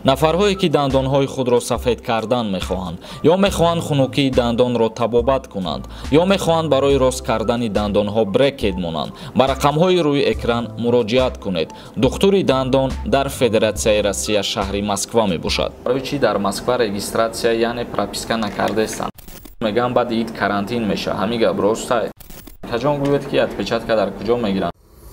нафарҳое ки дандонҳои худро сафед кардан мехоҳанд ё мехоҳанд хунукии дандонро табобат кунанд ё мехоҳанд барои рост кардани дандонҳо брекет монанд ба рақамҳои рӯи экран муроҷиат кунед. духтури дандон дар Федератсияи Россия шаҳри Москва мебошад. барои чӣ дар Москва регистратсия яъне прописка накардестанд? мегӯям баъди ид карантин меша. ҳамин гап ростае? каҷон гӯед ки отпечатка дар куҷо мегиранд?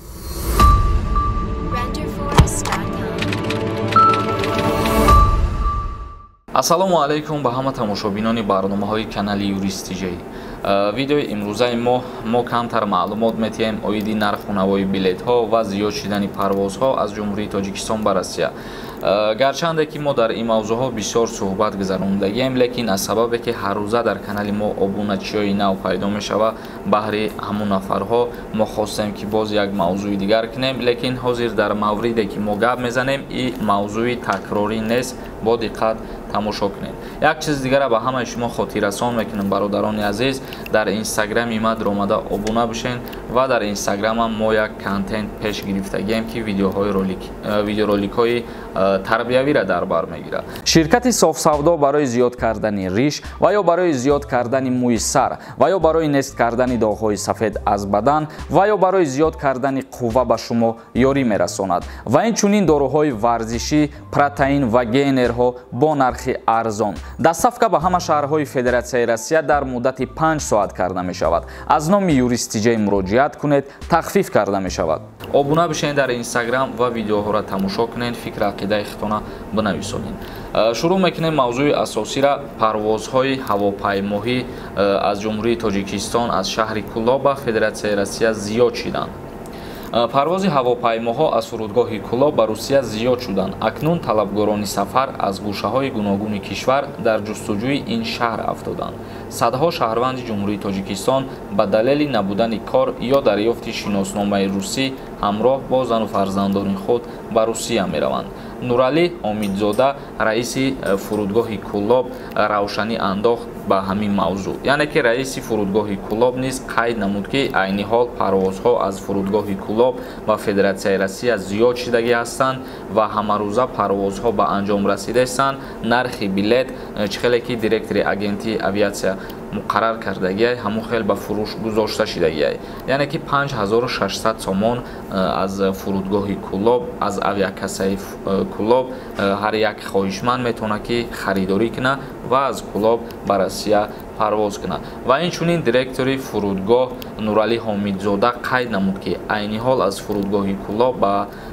ассалому алайкум ба ҳама тамошобинони барномаҳои канали Юристиҷӣ. видеои имрӯзаи мо камтар маълумот метиҳем оиди нарху навои билетҳо ва зиёд шидани парвозҳо аз ҷумҳурии Тоҷикистон ба Россия. гарчанде ки мо дар ин мавзӯъҳо бисёр суҳбат гузарондагем, лекин аз сабабе ки ҳаррӯза дар канали мо обуначиҳои нав пайдо мешава, баҳри ҳамун нафарҳо мо хостем ки боз як мавзӯи дигар кунем, лекин ҳозир дар мавриде ки мо гап мезанем ин мавзӯи такрорӣ нест. бо диққат тамошо кунед. як чиз дигара ба ҳамаи шумо хотиррасон мекунам, бародарони азиз, дар инстаграми ма омада обуна бишен ва дар инстаграмам мо як контент пеш гирифтагием ки видеороликҳои тарбиявиро дар бар мегирад. ширкати софсавдо барои зиёд кардани риш ва ё барои зиёд кардани мӯи сар ва ё барои нест кардани доғҳои сафед аз бадан ва ё барои зиёд кардани қувва ба шумо ёрӣ мерасонад ва инчунин доруҳои варзишӣ, протеин ва гейнерҳо бо нархи арзон. дастсафка ба ҳама шаҳрҳои Федератсияи Россия дар муддати 5 соат карда мешавад. аз номи Юристиҷӣ муроҷиат кунед, тахфиф карда мешавад. обуна бишен дар инстаграм ва видеоҳоро тамошо кунед, фикр ақидаи худтона бинависонед. шурӯъ мекунем мавзӯи асосира парвозҳои ҳавопаймоҳӣ аз ҷумҳурии Тоҷикистон аз шаҳри Кӯлоб ба Федератсияи Россия зиёд шиданд. парвози ҳавопаймоҳо аз фурудгоҳи Кӯлоб ба Русия зиёд шуданд. акнун талабгорони сафар аз гӯшаҳои гуногуни кишвар дар ҷустуҷӯи ин шаҳр афтоданд. садҳо шаҳрванди ҷумҳурии Тоҷикистон ба далели набудани кор ё дарёфти шиносномаи русӣ ҳамроҳ бо зану фарзандони худ ба Русия мераванд. Нуралӣ Омидзода, раиси фурудгоҳи Кӯлоб, равшанӣ андохт ба ҳамин мавзӯъ. яъне ки раиси фурудгоҳи Кӯлоб низ қайд намуд ки айни ҳол парвозҳо аз фурудгоҳи Кӯлоб ба Федератсияи Россия зиёд шидагӣ ҳастанд ва ҳамарӯза парвозҳо ба анҷом расидаистанд. нархи билет чихеле ки директори агентии авиатсия муқаррар кардагиай ҳамон хел ба фурӯш гузошта шидагиай. яъне ки 5600 сомон аз фурудгоҳи Кӯлоб, аз авиакассаи Кӯлоб ҳар як хоҳишманд метавонад ки харидорӣ кунад ва аз Кӯлоб ба Россия парвоз кунад. ва инчунин директори фурудгоҳ Нуралӣ Ҳомидзода қайд намуд ки айни ҳол аз фурудгоҳи Кӯлоб ба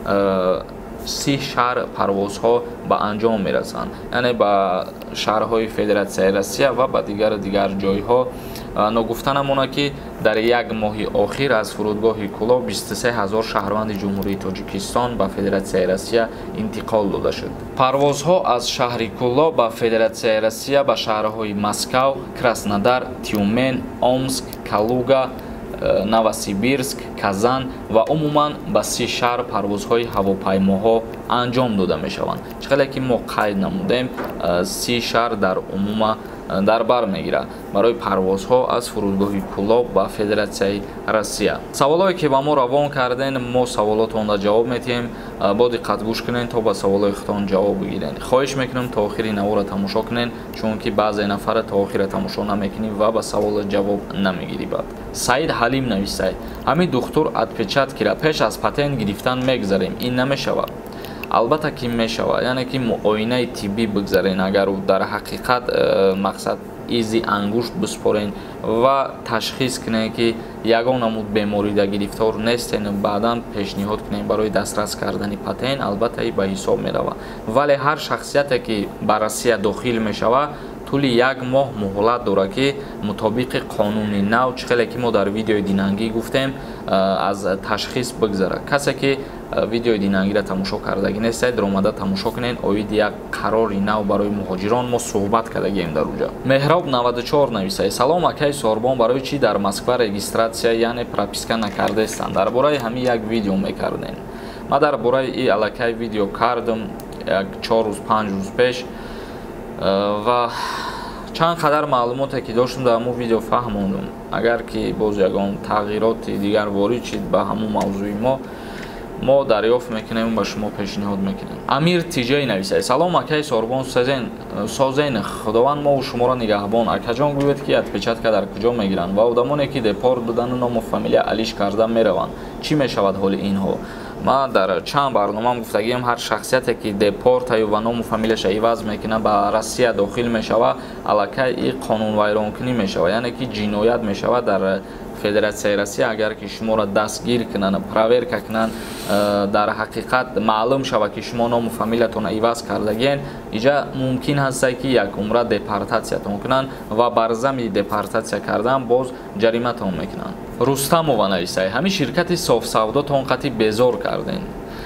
30 шаҳр парвозҳо ба анҷом мерасанд, яъне ба шаҳрҳои Федератсияи Россия ва ба дигар ҷойҳо. ногуфта намонад ки дар як моҳи охир аз фурудгоҳи Кӯлоб 23 000 шаҳрванди ҷумҳурии Тоҷикистон ба Федератсияи Россия интиқол дода шуд. парвозҳо аз шаҳри Кӯлоб ба Федератсияи Россия ба шаҳрҳои Москав, Краснодар, Тюмен, Омск, Калуга, Новосибирск, Казан ва умуман ба 30 шаҳр парвозҳои ҳавопаймоҳо анҷом дода мешаванд. чихеле ки мо қайд намудем 30 шаҳр дар умума дар бар мегирад барои парвозҳо аз фурудгоҳи Кӯлоб ба Федератсияи Россия. саволое ки ба мо равон карден, мо саволотонро ҷавоб медиҳем. бо диққат гӯш кунед то ба саволои худтон ҷавоб бигиред. хоҳиш мекунам то охири навора тамошо кунед, чунки баъзе нафара то охира тамошо намекунӣ ва ба савола ҷавоб намегирӣ. бад Саид Ҳалим навистай: ҳамин духтур отпечаткиро пеш аз патент гирифтан мегзарем, ин намешавад? албатта ки мешавад, яъне ки муоинаи тиббӣ бигзарен, агар дар ҳақиқат мақсад изи ангушт биспорен ва ташхис кунем ки ягон намуд беморида гирифтор нестен, баъдан пешниҳод кунем барои дастрас кардани патент, албатта ба ҳисоб меравад. вале ҳар шахсияте ки ба Россия дохил мешавад тӯли як моҳ муҳлат дорад ки мутобиқи қонуни нав, чихеле ки мо дар видеои динангӣ гуфтем, аз ташхис бигзарад. касе ки видеои динангиро тамошо кардагӣ нестед, омада тамошо кунед. оиди як қарори нав барои муҳоҷирон мо суҳбат кардагем дар уҷа. Меҳроб 94 нависад: салом акай Сорбон, барои чӣ дар Москва регистратсия яъне прописка накардестанд? дар бораи ҳамин як видео мекардем. ма дар бораи ин аллакай видео кардам як 4 рӯз 5 рӯз пеш ва чанд қадар маълумоте ки доштам дар ҳамон видео фаҳмондам. агар ки боз ягон тағйироти дигар ворид шид ба ҳамон мавзӯи мо, мо дарёфт мекунем ба шумо пешниҳод мекунем. Амир Тиҷаи нависад: салом акаи Сорбон созен худованд мо шуморо нигаҳбон. Акаҷон гӯяд ки отпечатка дар куҷо мегиранд ва одамоне ки депорт будану ному фамилия алиш карда мераванд. Чӣ мешавад ҳоли инҳо? Ма дар чанд барномаам гуфтагием ҳар шахсияте ки депортаю ва ному фамилияша иваз мекуна ба Россия дохил мешава, аллакай и қонунвайронкунӣ мешава, яъне ки ҷиноят мешава дар Федератсияи Россия. Агар ки шуморо дастгир кунанд, проверка кунанд, дар ҳақиқат маълум шава ки шумо ному фамилиятонро иваз кардагиен, иҷа мумкин ҳастай ки як умра депортатсиятон кунанд ва бар замми депортатсия кардан боз ҷариматон мекунанд. Рустамова нависад: ҳамин ширкати софсавдотон қати безор карден.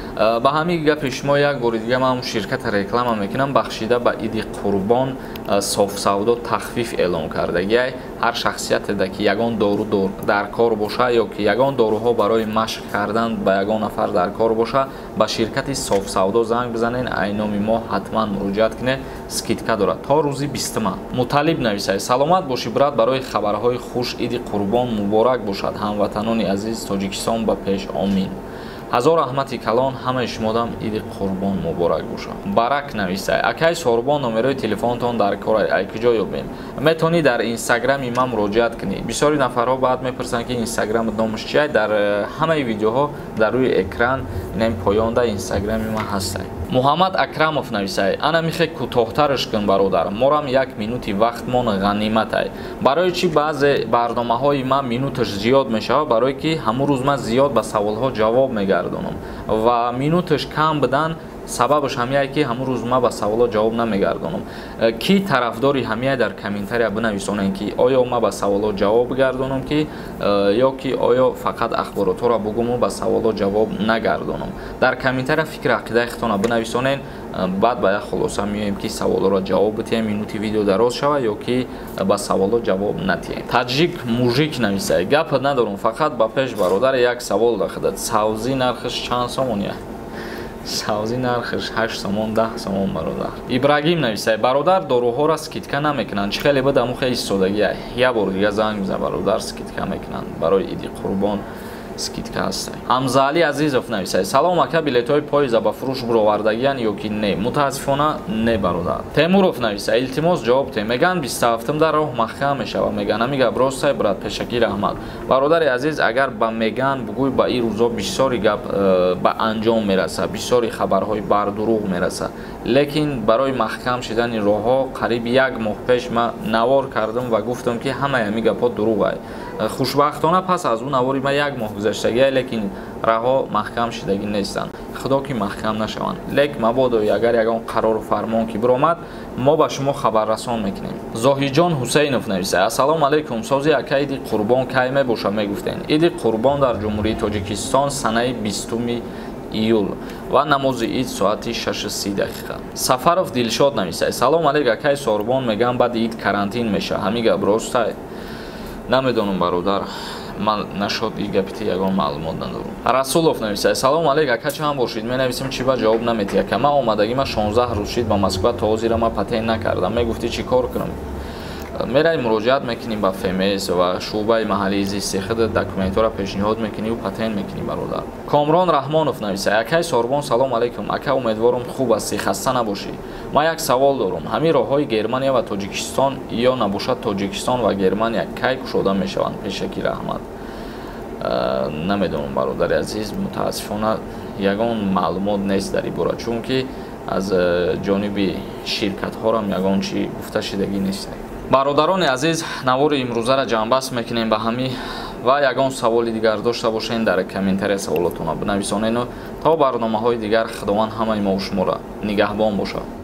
ба ҳамин гапи шумо як бори дига ман ширката реклама мекунам, бахшида ба Иди Қурбон софсавдо тахфиф эълон кардагиай. ҳар шахсияте ки ягон дору дар кор боша ё ки ягон доруҳо барои машқ кардан ба ягон нафар дар кор боша, ба ширкати софсавдо занг бизанен, айноми мо ҳатман муроҷиат кунед, скидка дорад то рӯзи 20. Муталиб нависад: саломат боши брат, барои хабарҳои хуш Иди Қурбон муборак бошад. ҳамватанони азиз Тоҷикистон ба пеш. Омин. ҳазор раҳмати калон ҳамаи шумодам Иди Қурбон муборак бошад. Барак нависад: акаи Сорбон, номерои телефонтон дар кор ай куҷо ёбем? Метавонӣ дар инстаграми ман муроҷиат кунӣ. Бисёри нафарҳо баъд мепурсанд ки инстаграмат номаш чия? Дар ҳамаи видеоҳо дар рӯи экран инам поёнда инстаграми ман ҳастад. Муҳаммад Акрамов нависад: ана михе кӯтоҳтараш кун бародар, морам 1 минути вақтмон ғанимат ай. Барои чӣ баъзе барномаҳои ман минуташ зиёд мешавад? Барое ки ҳамун рӯз ман зиёд ба саволҳо ҷавоб мегардонам ва минуташ кам будан сабабаш ҳамияе ки ҳамун рӯз ман ба саволҳо ҷавоб намегардонам. Ки тарафдори ҳамияе дар комментария бинависонанд ки оё ман ба саволҳо ҷавоб гардонам ки ё ки оё фақат ахборотҳоро бугуму ба саволҳо ҷавоб нагардонам. Дар комментария фикри ақидаи худтонро бинависонед, баъд ба як хулоса меоем ки саволҳоро ҷавоб битиҳем, минути видео дароз шава ё ки ба саволҳо ҷавоб натиҳем. Таҷик мужик нависад: гап надорум, фақат ба пеш бародар як савол дахудад. савзи нархаш чанд сомон я? савзи нархаш 8 сомон 10 сомон бародар. Ибрагим нависад: бародар, доруҳоро скидка намекунанд. Чӣ хеле буда мухе истодагӣ. Я бор дига занг бизан, бародар, скидка мекунанд. Барои Иди Қурбон скидка ҳастай. Ҳамзаали Азизов нависад: салом ака, билетҳои поезда ба фурӯш буровардагиян ё ки не? Мутаассифона не бародар. Темуров нависад: илтимос ҷавоб те. Меган 27-да роҳ маҳкам мешава. Меган ами гап ростай брат, пешакӣ раҳмат. Бародари азиз, агар ба Меган бугӯй, ба ин рӯзо бисёри гап ба анҷом мераса, бисёри хабарҳои бардурӯғ мераса. Лекин барои маҳкам шудани роҳҳо қариб 1 моҳ пеш ман навор кардам ва гуфтам ки ҳамаи ҳамин гапҳо дурӯғ ай. хушбахтона пас аз он навори ман 1 моҳ гузаштагиай, лекин раҳҳо маҳкам шудагӣ нестанд. Худо ки маҳкам нашаванд. Лек мабодо агар ягон қарору фармон ки биромад, мо ба шумо хабаррасон мекунем. Зоҳиҷон Ҳусейнов нависад: ассалому алайкум, сози ака Иди Қурбон кай мебошад мегуфтен? Иди Қурбон дар Ҷумҳурии Тоҷикистон санаи 20 июл ва намози ид соати 6:30. Сафаров Дилшод нависад: салом алейк акаи Сорбон, меган баъди ид карантин меша. ҳамин гап ростай? намедонам бародар, ман нашод и гапити ягон маълумот надорам. Расулов нависад: салом алейк ака, чанд бошид? Менависем чӣ ба ҷавоб наметӣ ака. Ман омадагима 16 рӯз шид ба Москва, то ҳозира ман патент накардам. Мегуфтӣ чӣ кор кунам? мерай муроҷиат мекунем ба ФМС ва шуъбаи маҳаллии зисти худ, документҳоро пешниҳод мекунӣ ва патент мекунӣ бародар. Комрон Раҳмонов нависад: акаи Сорбон, салом алейкум ака, умедворам хуб ҳастӣ, хаста набошӣ. Ман як савол дорам. ҳамин роҳҳои Германия ва Тоҷикистон ё набошад Тоҷикистон ва Германия кай кушода мешаванд? Пешакӣ раҳмат. намедонам бародари азиз, мутаассифона ягон маълумот нест дар ин бора, чунки аз ҷониби ширкатҳорам ягон чӣ гуфта шудагӣ нест. бародарони азиз, навори имрӯзаро ҷамъбаст мекунем ба ҳамин ва ягон саволи дигар дошта бошед дар комментария саволотонро бинависонед. то барномаҳои дигар худованд ҳамаи мо шуморо нигаҳбон бошад.